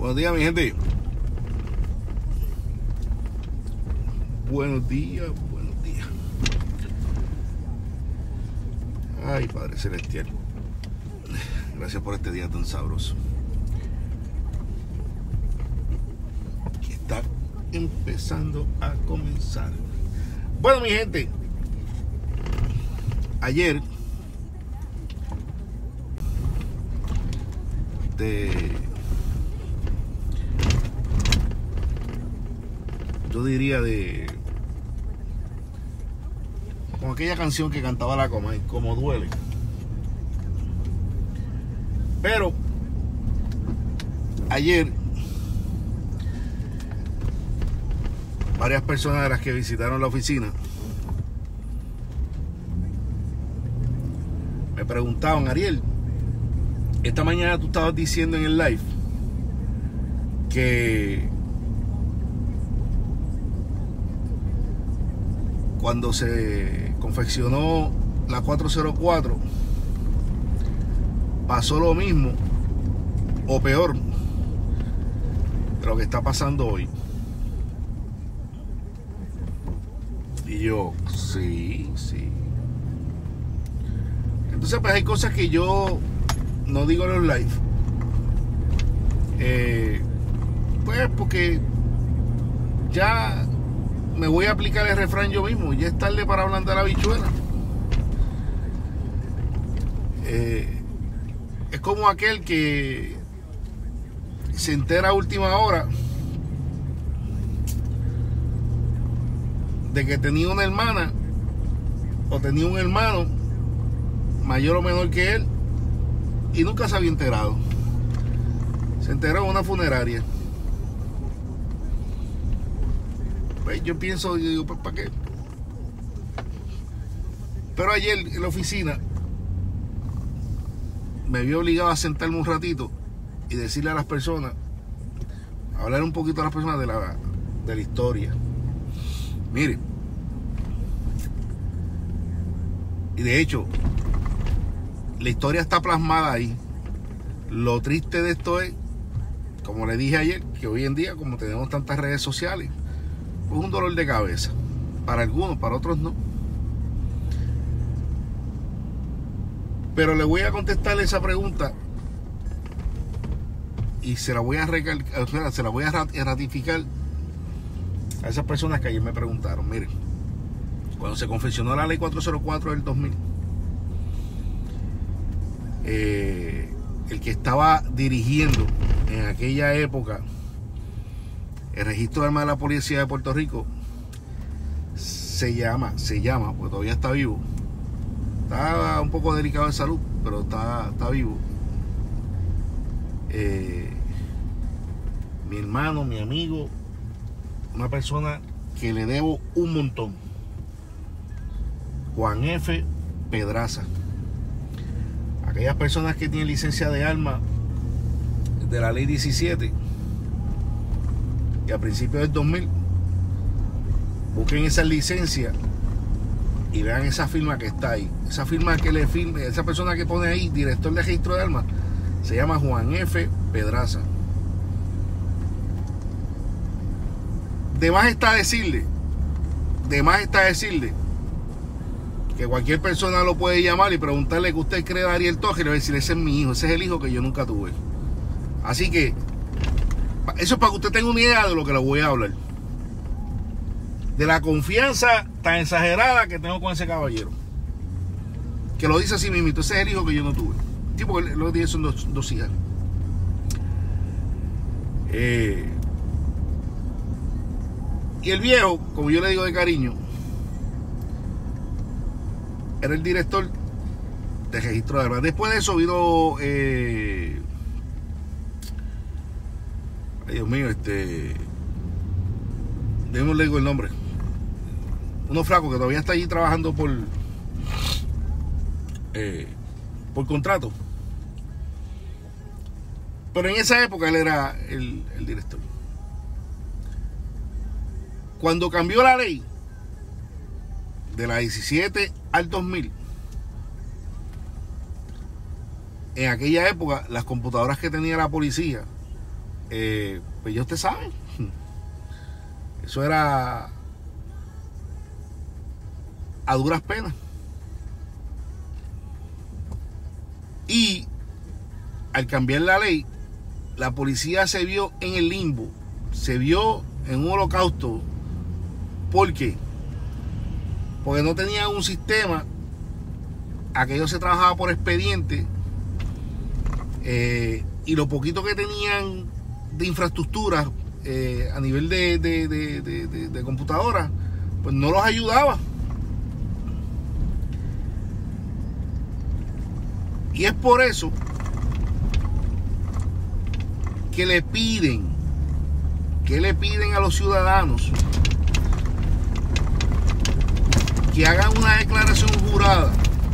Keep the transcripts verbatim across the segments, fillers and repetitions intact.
Buenos días, mi gente. Buenos días, buenos días. Ay, Padre Celestial, gracias por este día tan sabroso que está empezando a comenzar. Bueno, mi gente, ayer de yo diría de como aquella canción que cantaba la Coma, como duele. Pero ayer varias personas de las que visitaron la oficina me preguntaban: Ariel, esta mañana tú estabas diciendo en el live que cuando se confeccionó la cuatro cero cuatro pasó lo mismo o peor de lo que está pasando hoy. Y yo, sí, sí. Entonces pues hay cosas que yo no digo en los live, eh, pues porque ya me voy a aplicar el refrán yo mismo. Ya es tarde para ablandar la habichuela. Eh, es como aquel que se entera a última hora de que tenía una hermana o tenía un hermano mayor o menor que él y nunca se había enterado. Se enteró en una funeraria. Pues yo pienso, yo digo, pues ¿para qué? Pero ayer en la oficina me vi obligado a sentarme un ratito y decirle a las personas, hablar un poquito a las personas de la, de la historia. Miren, y de hecho la historia está plasmada ahí. Lo triste de esto es, como le dije ayer, que hoy en día, como tenemos tantas redes sociales, es un dolor de cabeza para algunos, para otros no. Pero le voy a contestar esa pregunta y se la voy a recalcar, se la voy a ratificar a esas personas que ayer me preguntaron. Miren, cuando se confeccionó la ley cuatro cero cuatro del dos mil, eh, el que estaba dirigiendo en aquella época el registro de armas de la policía de Puerto Rico se llama, se llama, porque todavía está vivo. Está un poco delicado de salud, pero está, está vivo. Eh, mi hermano, mi amigo, una persona que le debo un montón, Juan F. Pedraza. Aquellas personas que tienen licencia de arma de la ley diecisiete, y a principios del dos mil, busquen esa licencia y vean esa firma que está ahí. Esa firma que le firme, esa persona que pone ahí, director de registro de armas, se llama Juan F. Pedraza. De más está decirle, de más está decirle que cualquier persona lo puede llamar y preguntarle que usted cree de Ariel Torres y le va a decir: ese es mi hijo, ese es el hijo que yo nunca tuve. Así que eso es para que usted tenga una idea de lo que le voy a hablar, de la confianza tan exagerada que tengo con ese caballero, que lo dice así mismo: ese es el hijo que yo no tuve. Sí, porque lo que tiene son dos, dos hijas. Eh, y el viejo, como yo le digo de cariño, era el director de registro de armas. Después de eso vino eh, ay, Dios mío, este no le digo el nombre, uno flaco que todavía está allí trabajando por eh, por contrato, pero en esa época él era el, el director. Cuando cambió la ley de la diecisiete al dos mil, en aquella época las computadoras que tenía la policía eh, pues ya usted sabe, eso era a duras penas. Y al cambiar la ley, la policía se vio en el limbo, se vio en un holocausto. ¿Por qué? Porque no tenían un sistema, aquello se trabajaba por expediente, eh, y lo poquito que tenían de infraestructura eh, a nivel de, de, de, de, de, de computadoras, pues no los ayudaba. Y es por eso que le piden, que le piden a los ciudadanos que hagan una declaración jurada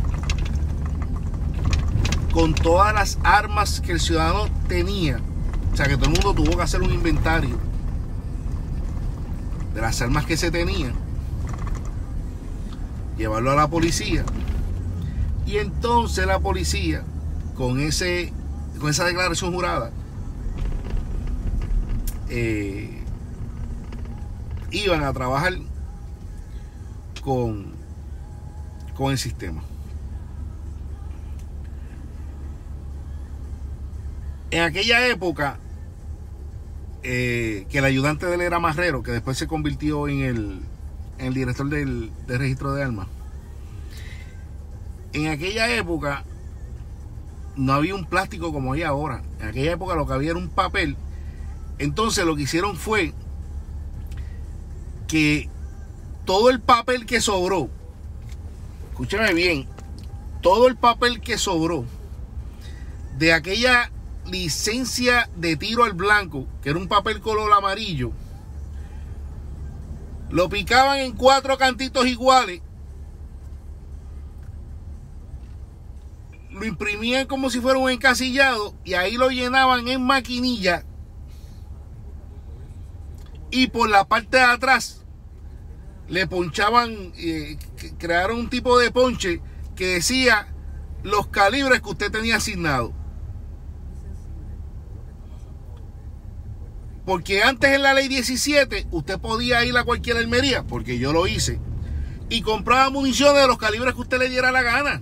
con todas las armas que el ciudadano tenía. O sea, que todo el mundo tuvo que hacer un inventario de las armas que se tenían, llevarlo a la policía, y entonces la policía con ese con esa declaración jurada eh, iban a trabajar con, con el sistema. En aquella época, eh, que el ayudante de él era Marrero, que después se convirtió en el, en el director del, del registro de armas. En aquella época no había un plástico como hay ahora. En aquella época lo que había era un papel. Entonces lo que hicieron fue que todo el papel que sobró, escúchame bien, todo el papel que sobró de aquella licencia de tiro al blanco, que era un papel color amarillo, lo picaban en cuatro cantitos iguales, lo imprimían como si fuera un encasillado y ahí lo llenaban en maquinilla, y por la parte de atrás le ponchaban, eh, crearon un tipo de ponche que decía los calibres que usted tenía asignado. Porque antes en la ley diecisiete usted podía ir a cualquier armería, porque yo lo hice, y compraba municiones de los calibres que usted le diera la gana.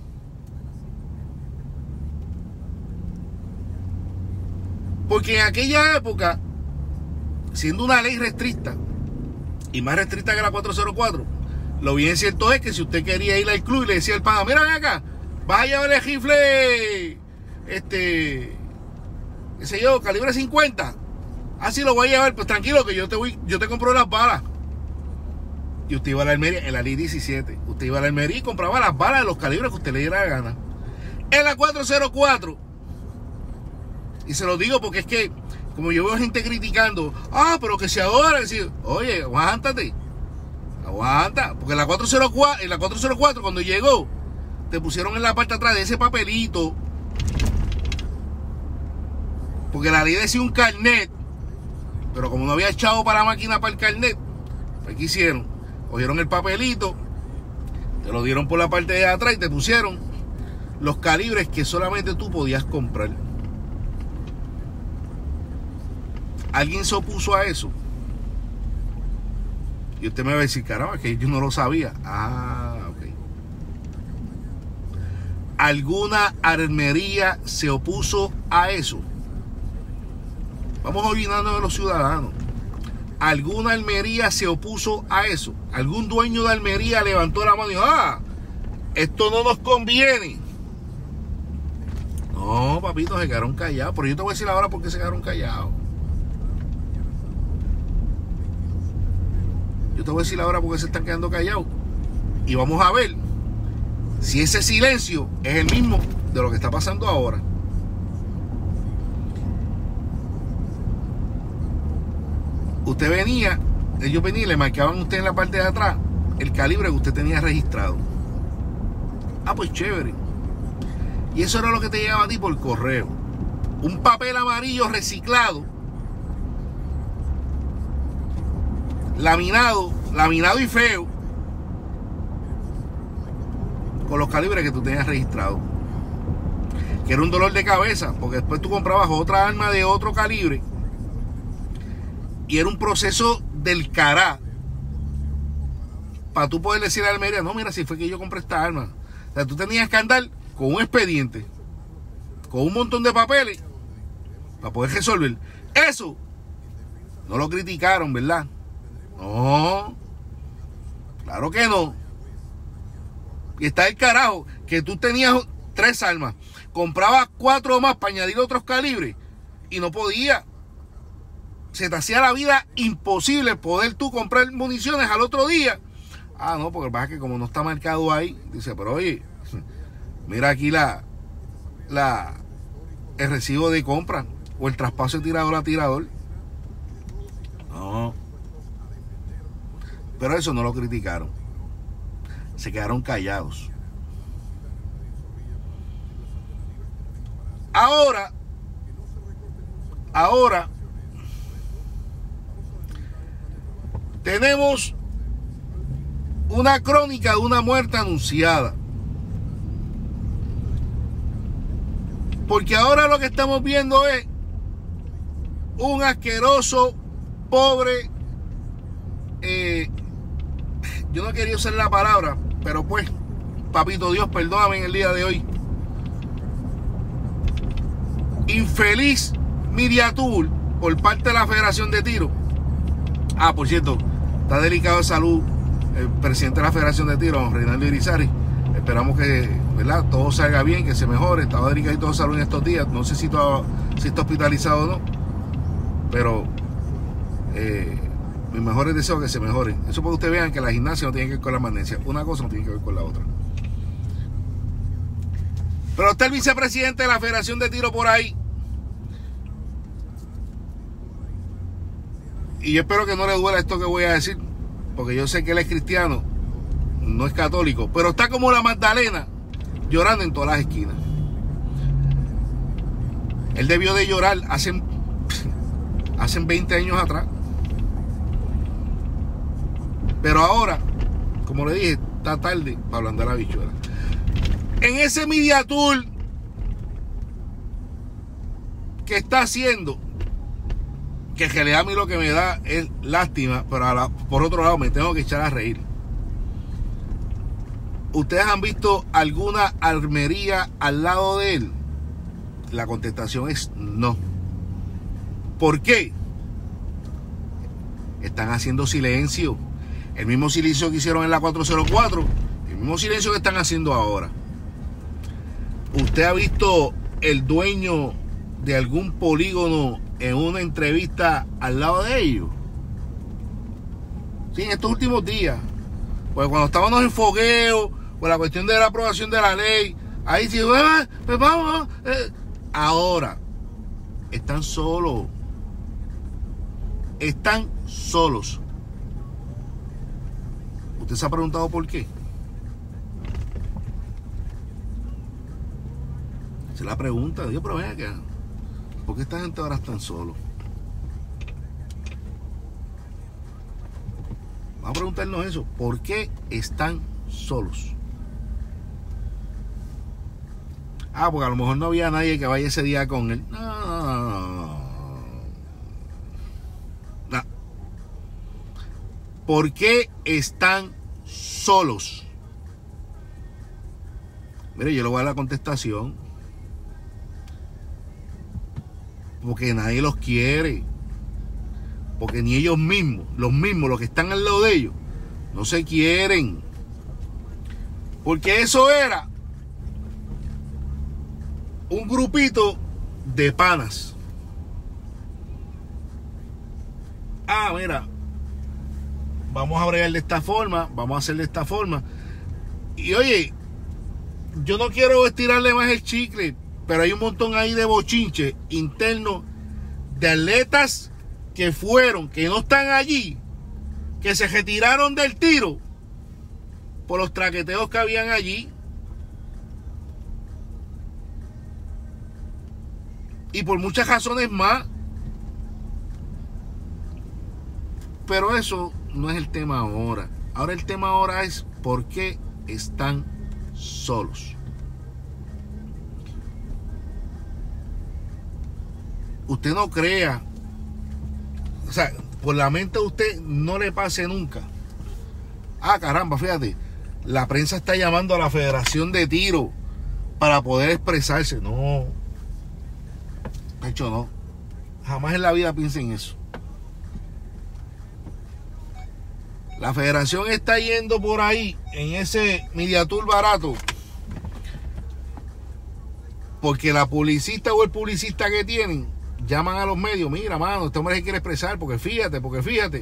Porque en aquella época, siendo una ley restricta, y más restricta que la cuatrocientos cuatro, lo bien cierto es que si usted quería ir al club y le decía al pana, mira, ven acá, vas a llevar el rifle, este, qué sé yo, calibre cincuenta, así lo voy a llevar, pues tranquilo que yo te voy, yo te compro las balas. Y usted iba a la armería, en la ley diecisiete, usted iba a la armería y compraba las balas de los calibres que usted le diera la gana. En la cuatrocientos cuatro, y se lo digo porque es que, como yo veo gente criticando, ah, pero que se adora, decir, oye, aguántate, aguanta, porque en la cuatrocientos cuatro, en la cuatrocientos cuatro cuando llegó, te pusieron en la parte de atrás de ese papelito, porque la ley decía un carnet, pero como no había echado para la máquina para el carnet, pues ¿qué hicieron? Cogieron el papelito, te lo dieron por la parte de atrás y te pusieron los calibres que solamente tú podías comprar. ¿Alguien se opuso a eso? Y usted me va a decir, caramba, que yo no lo sabía. Ah, ok. ¿Alguna armería se opuso a eso? Vamos olvidando de los ciudadanos. ¿Alguna armería se opuso a eso? ¿Algún dueño de armería levantó la mano y dijo, ah, esto no nos conviene? No, papito, se quedaron callados. Pero yo te voy a decir ahora por qué se quedaron callados. Yo te voy a decir ahora por qué se están quedando callados. Y vamos a ver si ese silencio es el mismo de lo que está pasando ahora. Usted venía, ellos venían y le marcaban a usted en la parte de atrás el calibre que usted tenía registrado. Ah, pues chévere. Y eso era lo que te llegaba a ti por correo. Un papel amarillo reciclado, laminado, laminado y feo, con los calibres que tú tenías registrado. Que era un dolor de cabeza, porque después tú comprabas otra arma de otro calibre Y era un proceso del cará para tú poder decir a Almería, no, mira, si fue que yo compré esta arma. O sea, tú tenías que andar con un expediente, con un montón de papeles para poder resolver. Eso no lo criticaron, ¿verdad? No, claro que no. Y está el carajo que tú tenías tres armas, comprabas cuatro más para añadir otros calibres y no podías. Se te hacía la vida imposible poder tú comprar municiones al otro día. Ah, no, porque pasa que como no está marcado ahí, dice, pero oye, mira aquí la, la el recibo de compra o el traspaso de tirador a tirador. No. Pero eso no lo criticaron. Se quedaron callados. Ahora, ahora tenemos una crónica de una muerte anunciada. Porque ahora lo que estamos viendo es un asqueroso, pobre, eh, yo no quería usar la palabra, pero pues, papito Dios, perdóname en el día de hoy. Infeliz media tour por parte de la Federación de Tiro. Ah, por cierto, está delicado de salud el presidente de la Federación de Tiro, Reinaldo Irizarry. Esperamos que, ¿verdad?, todo salga bien, que se mejore. Estaba delicado de salud en estos días. No sé si, todo, si está hospitalizado o no, pero eh, mis mejores deseos que se mejoren. Eso para que ustedes vean que la gimnasia no tiene que ver con la magnesia. Una cosa no tiene que ver con la otra. Pero está el vicepresidente de la Federación de Tiro por ahí. Y yo espero que no le duela esto que voy a decir, porque yo sé que él es cristiano, no es católico, pero está como la Magdalena, llorando en todas las esquinas. Él debió de llorar hace, hace veinte años atrás. Pero ahora, como le dije, está tarde para ablandar la bichuela. En ese media tour que está haciendo, que en realidad a mí lo que me da es lástima, pero a la, por otro lado me tengo que echar a reír. ¿Ustedes han visto alguna armería al lado de él? La contestación es no. ¿Por qué? Están haciendo silencio. El mismo silencio que hicieron en la cuatro cero cuatro, el mismo silencio que están haciendo ahora. ¿Usted ha visto el dueño de algún polígono en una entrevista al lado de ellos? Sí, en estos últimos días. Pues cuando estábamos en fogueo, por la cuestión de la aprobación de la ley, ahí sí, ah, pues vamos. Eh. Ahora, están solos. Están solos. ¿Usted se ha preguntado por qué? Se la pregunta, Dios, pero ven acá, ¿por qué esta gente ahora están solos? Vamos a preguntarnos eso. ¿Por qué están solos? Ah, porque a lo mejor no había nadie que vaya ese día con él. No, no, no, no. No. ¿Por qué están solos? Mire, yo le voy a dar la contestación. Porque nadie los quiere. Porque ni ellos mismos, los mismos, los que están al lado de ellos, no se quieren. Porque eso era un grupito de panas. Ah, mira, vamos a bregar de esta forma, vamos a hacer de esta forma. Y oye, yo no quiero estirarle más el chicle, pero hay un montón ahí de bochinche internos de atletas que fueron, que no están allí, que se retiraron del tiro por los traqueteos que habían allí y por muchas razones más. Pero eso no es el tema ahora. Ahora el tema ahora es por qué están solos. Usted no crea, o sea, por la mente a usted no le pase nunca. Ah, caramba, fíjate, la prensa está llamando a la Federación de Tiro para poder expresarse. No, de hecho no. Jamás en la vida piensen eso. La federación está yendo por ahí en ese media tour barato porque la publicista o el publicista que tienen llaman a los medios. Mira, mano, este hombre se quiere expresar porque fíjate, porque fíjate.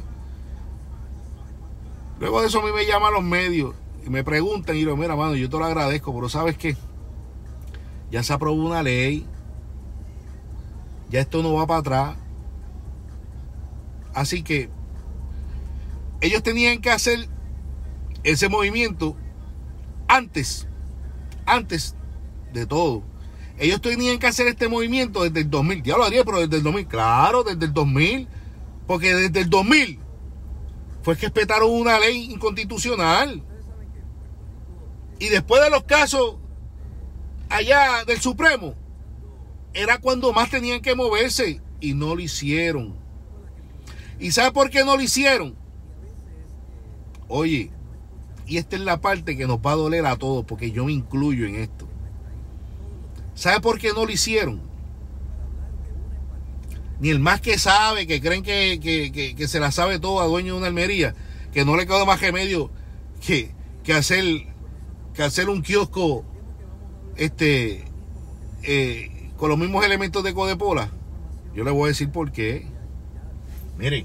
Luego de eso a mí me llaman los medios y me preguntan y yo, mira, mano, yo te lo agradezco, pero ¿sabes qué? Ya se aprobó una ley, ya esto no va para atrás. Así que ellos tenían que hacer ese movimiento antes, antes de todo. Ellos tenían que hacer este movimiento desde el dos mil. Ya lo haría, pero desde el dos mil. Claro, desde el dos mil. Porque desde el dos mil fue que respetaron una ley inconstitucional. Y después de los casos allá del Supremo, era cuando más tenían que moverse. Y no lo hicieron. ¿Y sabe por qué no lo hicieron? Oye, y esta es la parte que nos va a doler a todos, porque yo me incluyo en esto. ¿Sabe por qué no lo hicieron? Ni el más que sabe, que creen que, que, que, que se la sabe todo a dueño de una almería, que no le quedó más remedio que, que, hacer, que hacer un kiosco este, eh, con los mismos elementos de Codepola. Yo le voy a decir por qué. Miren.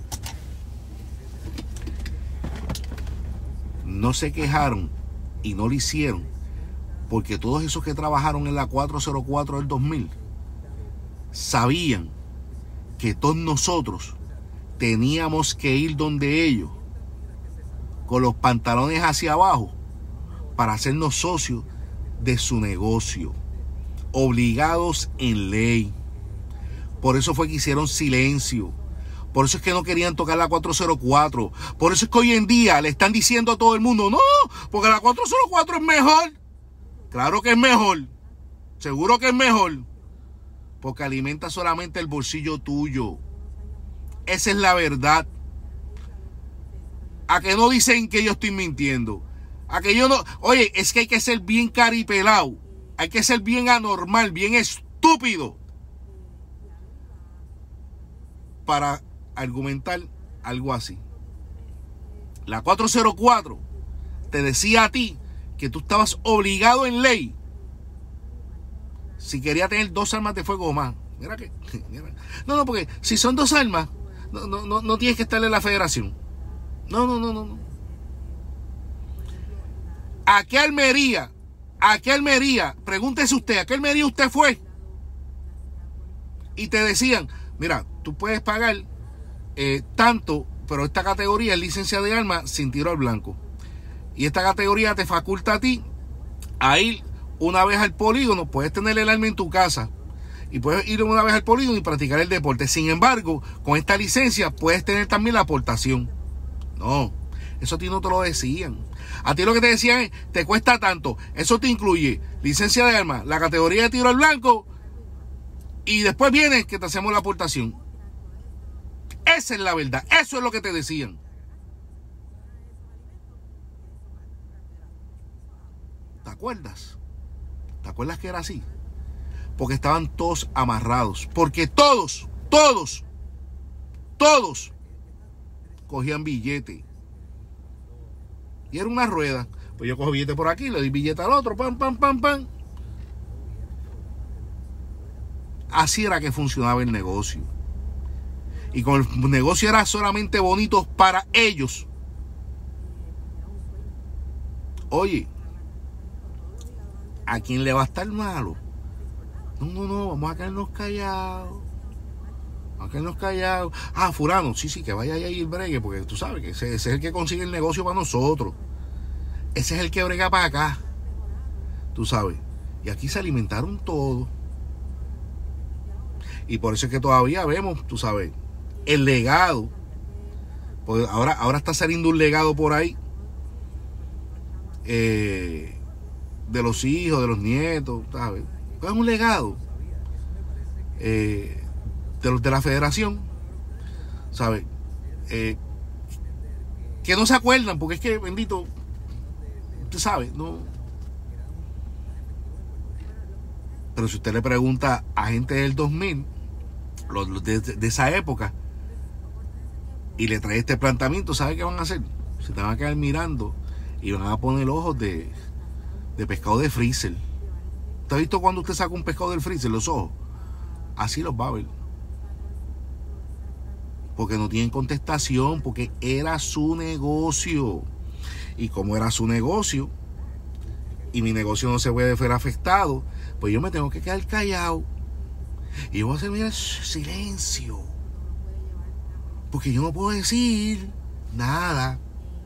No se quejaron y no lo hicieron porque todos esos que trabajaron en la cuatro cero cuatro del dos mil sabían que todos nosotros teníamos que ir donde ellos con los pantalones hacia abajo para hacernos socios de su negocio, obligados en ley. Por eso fue que hicieron silencio. Por eso es que no querían tocar la cuatro cero cuatro. Por eso es que hoy en día le están diciendo a todo el mundo, no, porque la cuatro cero cuatro es mejor. Claro que es mejor. Seguro que es mejor. Porque alimenta solamente el bolsillo tuyo. Esa es la verdad. A que no dicen que yo estoy mintiendo. A que yo no... Oye, es que hay que ser bien caripelado. Hay que ser bien anormal, bien estúpido. Para argumentar algo así. La cuatro cero cuatro te decía a ti que tú estabas obligado en ley si quería tener dos armas de fuego o más. Mira que mira. No, no, porque si son dos armas no, no, no, no tienes que estar en la federación. No, no, no, no, no. ¿A qué Almería? ¿A qué Almería? Pregúntese usted, ¿a qué Almería usted fue? Y te decían, mira, tú puedes pagar eh, tanto, pero esta categoría es licencia de armas sin tiro al blanco. Y esta categoría te faculta a ti a ir una vez al polígono. Puedes tener el arma en tu casa y puedes ir una vez al polígono y practicar el deporte. Sin embargo, con esta licencia puedes tener también la aportación. No, eso a ti no te lo decían. A ti lo que te decían es, te cuesta tanto. Eso te incluye licencia de armas, la categoría de tiro al blanco, y después viene que te hacemos la aportación. Esa es la verdad. Eso es lo que te decían. ¿Te acuerdas? ¿Te acuerdas que era así? Porque estaban todos amarrados. Porque todos, todos, todos cogían billete. Y era una rueda. Pues yo cojo billete por aquí, le doy billete al otro, pam, pam, pam, pam. Así era que funcionaba el negocio. Y como el negocio era solamente bonito para ellos. Oye, ¿a quién le va a estar malo? No, no, no, vamos a quedarnos callados. Vamos a quedarnos callados. Ah, fulano, sí, sí, que vaya ahí el bregue, porque tú sabes que ese, ese es el que consigue el negocio para nosotros. Ese es el que brega para acá. Tú sabes. Y aquí se alimentaron todos. Y por eso es que todavía vemos, tú sabes, el legado. Porque ahora, ahora está saliendo un legado por ahí. Eh, de los hijos, de los nietos, ¿sabes? Es un legado eh, de los de la federación, ¿sabes? eh, que no se acuerdan, porque es que, bendito, usted sabe, no. Pero si usted le pregunta a gente del dos mil, los, los de, de esa época, y le trae este planteamiento, ¿sabe qué van a hacer? Se te van a quedar mirando y van a poner ojos de, de pescado de freezer. ¿Usted ha visto cuando usted saca un pescado del freezer, los ojos? Así los va a ver. Porque no tienen contestación, porque era su negocio. Y como era su negocio, y mi negocio no se puede ver afectado, pues yo me tengo que quedar callado. Y yo voy a hacer, mira, silencio. Porque yo no puedo decir nada.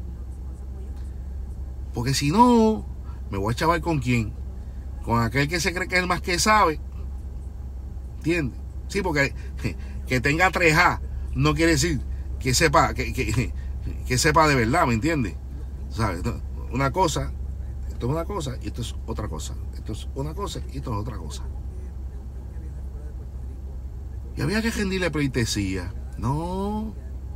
Porque si no, me voy a chavar con quién. Con aquel que se cree que es el más que sabe. ¿Entiendes? Sí, porque que tenga tres A no quiere decir que sepa, que, que, que sepa de verdad, ¿me entiendes? ¿Sabes? Una cosa, esto es una cosa y esto es otra cosa. Esto es una cosa y esto es otra cosa. Y había que rendirle pleitesía. No.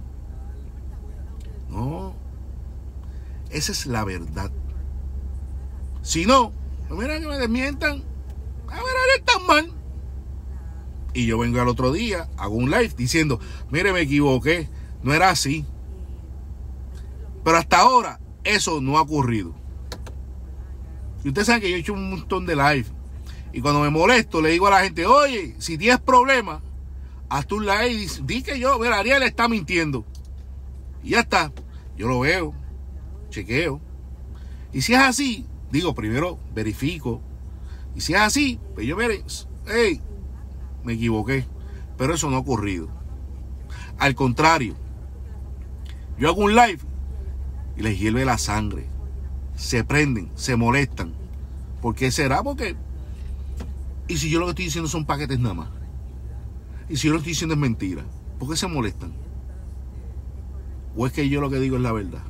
No. Esa es la verdad. Si no, mira que me desmientan. A ver, están mal. Y yo vengo al otro día, hago un live diciendo, mire, me equivoqué, no era así. Pero hasta ahora, eso no ha ocurrido. Y ustedes saben que yo he hecho un montón de live. Y cuando me molesto, le digo a la gente, oye, si tienes problemas, hazte un live y di que yo, mira, Ariel está mintiendo. Y ya está. Yo lo veo, chequeo. Y si es así, digo, primero verifico. Y si es así, pues yo, mire, hey, me equivoqué, pero eso no ha ocurrido. Al contrario, yo hago un live y les hierve la sangre, se prenden, se molestan. ¿Por qué será? Porque, y si yo lo que estoy diciendo son paquetes nada más, y si yo lo que estoy diciendo es mentira, ¿por qué se molestan? ¿O es que yo lo que digo es la verdad?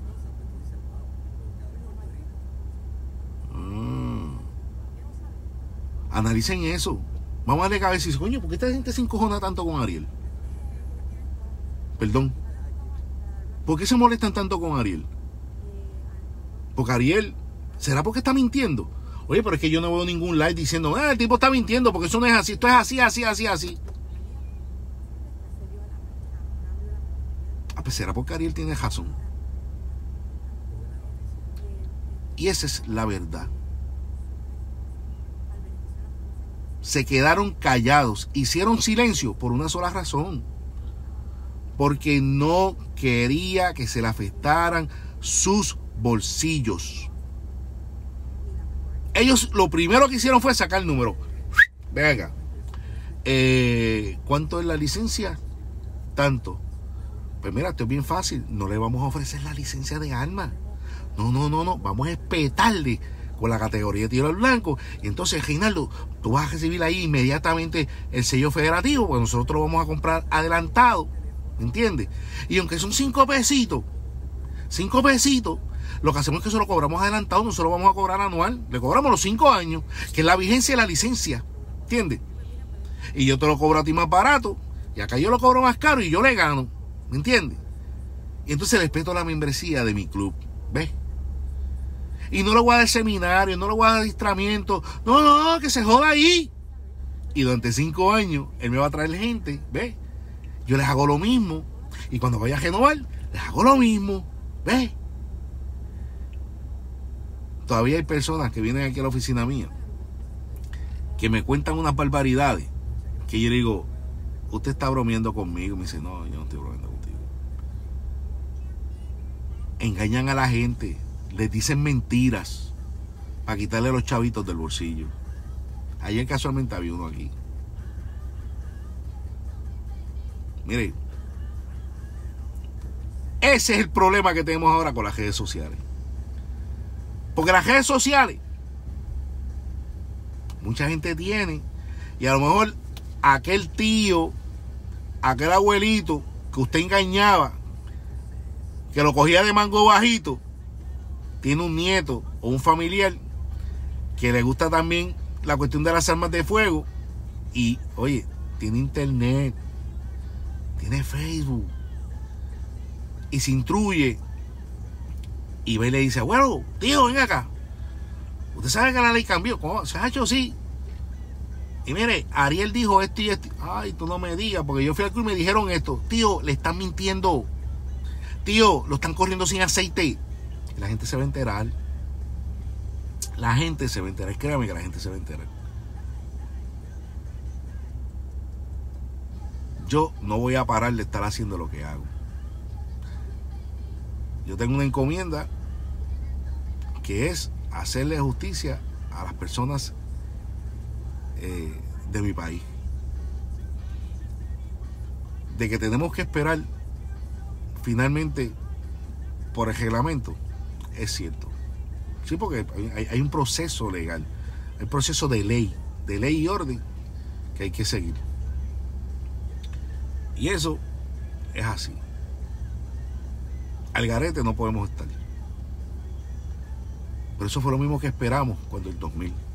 Ah. Analicen eso. Vamos a darle cabeza y decir, coño, ¿por qué esta gente se encojona tanto con Ariel? Perdón. ¿Por qué se molestan tanto con Ariel? Porque Ariel, ¿será porque está mintiendo? Oye, pero es que yo no veo ningún live diciendo, ah, el tipo está mintiendo porque eso no es así, esto es así, así, así, así. Ah, pues será porque Ariel tiene razón. Y esa es la verdad. Se quedaron callados, hicieron silencio por una sola razón, porque no quería que se le afectaran sus bolsillos. Ellos lo primero que hicieron fue sacar el número. Venga, eh, ¿cuánto es la licencia? Tanto. Pues mira, esto es bien fácil, no le vamos a ofrecer la licencia de arma. No, no, no, no, vamos a espetarle con la categoría de tiro al blanco. Y entonces, Reinaldo, tú vas a recibir ahí inmediatamente el sello federativo, pues nosotros lo vamos a comprar adelantado, ¿entiendes? Y aunque son cinco pesitos, cinco pesitos, lo que hacemos es que se lo cobramos adelantado, nosotros lo vamos a cobrar anual, le cobramos los cinco años, que es la vigencia de la licencia, ¿entiendes? Y yo te lo cobro a ti más barato, y acá yo lo cobro más caro y yo le gano, ¿me entiendes? Y entonces respeto la membresía de mi club, ¿ves? Y no le voy a dar seminario, no le voy a dar adiestramiento. No, no, que se joda ahí. Y durante cinco años, él me va a traer gente, ¿ves? Yo les hago lo mismo. Y cuando vaya a renovar, les hago lo mismo, ¿ves? Todavía hay personas que vienen aquí a la oficina mía que me cuentan unas barbaridades que yo le digo, usted está bromeando conmigo. Me dice, no, yo no estoy bromeando contigo. Engañan a la gente. Les dicen mentiras para quitarle los chavitos del bolsillo. Ayer casualmente había uno aquí. Mire, ese es el problema que tenemos ahora con las redes sociales. Porque las redes sociales, mucha gente tiene, y a lo mejor aquel tío, aquel abuelito que usted engañaba, que lo cogía de mango bajito, tiene un nieto o un familiar que le gusta también la cuestión de las armas de fuego y, oye, tiene internet, tiene Facebook, y se instruye y ve y le dice, bueno, tío, ven acá, usted sabe que la ley cambió. ¿Cómo? ¿Se ha hecho? Sí. Y mire, Ariel dijo esto y esto. Ay, tú no me digas, porque yo fui al club y me dijeron esto. Tío, le están mintiendo. Tío, lo están corriendo sin aceite. Y la gente se va a enterar. La gente se va a enterar. Créame que la gente se va a enterar. Yo no voy a parar de estar haciendo lo que hago. Yo tengo una encomienda que es hacerle justicia a las personas eh, de mi país. De que tenemos que esperar finalmente por el reglamento, es cierto. Sí, porque hay, hay un proceso legal, hay un proceso de ley, de ley y orden que hay que seguir. Y eso es así. Al garete no podemos estar. Pero eso fue lo mismo que esperamos cuando el dos mil.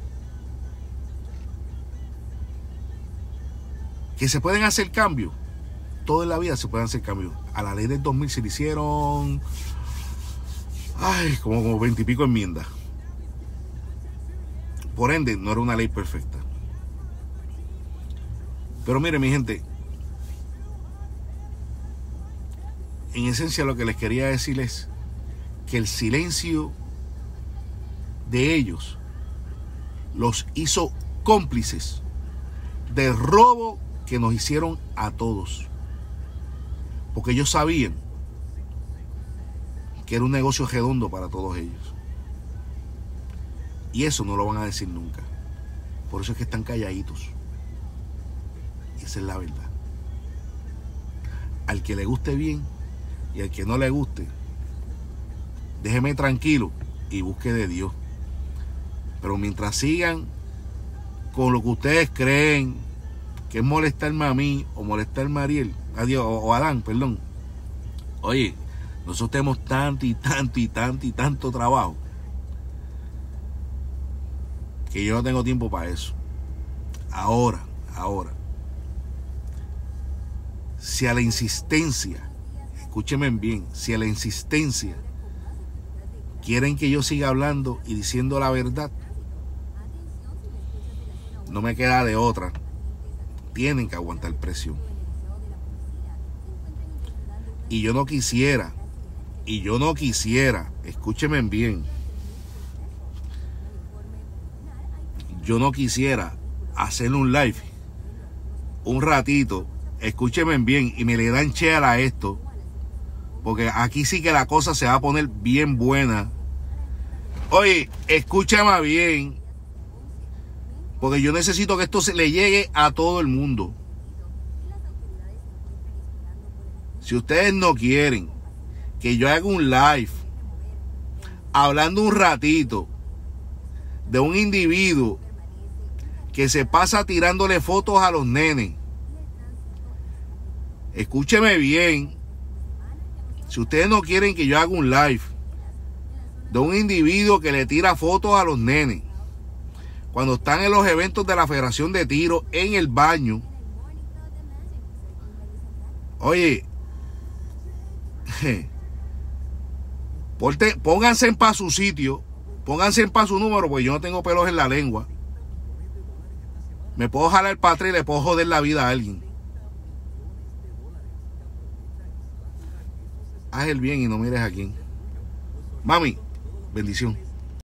Que se pueden hacer cambios. Todo en la vida se pueden hacer cambios. A la ley del dos mil se le hicieron ay, como, como veintipico enmiendas. Por ende, no era una ley perfecta. Pero mire, mi gente, en esencia lo que les quería decir es que el silencio de ellos los hizo cómplices del robo que nos hicieron a todos. Porque ellos sabían que era un negocio redondo para todos ellos. Y eso no lo van a decir nunca. Por eso es que están calladitos. Y esa es la verdad. Al que le guste bien y al que no le guste, déjeme tranquilo y busque de Dios. Pero mientras sigan con lo que ustedes creen que es molestarme a mí o molestarme a Ariel, a Dios, o, o Adán, perdón. Oye, nosotros tenemos tanto y tanto y tanto y tanto trabajo que yo no tengo tiempo para eso. Ahora, ahora, si a la insistencia, escúchenme bien, si a la insistencia quieren que yo siga hablando y diciendo la verdad, no me queda de otra. Tienen que aguantar presión. Y yo no quisiera, y yo no quisiera, escúchenme bien, yo no quisiera hacer un live un ratito, escúchenme bien, y me le dan share a esto, porque aquí sí que la cosa se va a poner bien buena. Oye, escúchame bien, porque yo necesito que esto se le llegue a todo el mundo. Si ustedes no quieren que yo haga un live hablando un ratito de un individuo que se pasa tirándole fotos a los nenes, escúcheme bien, si ustedes no quieren que yo haga un live de un individuo que le tira fotos a los nenes cuando están en los eventos de la Federación de Tiro en el baño, oye, Porte, pónganse en pa' su sitio, pónganse en pa' su número, porque yo no tengo pelos en la lengua. Me puedo jalar para atrás y le puedo joder la vida a alguien. Haz el bien y no mires a quién. Mami, bendición.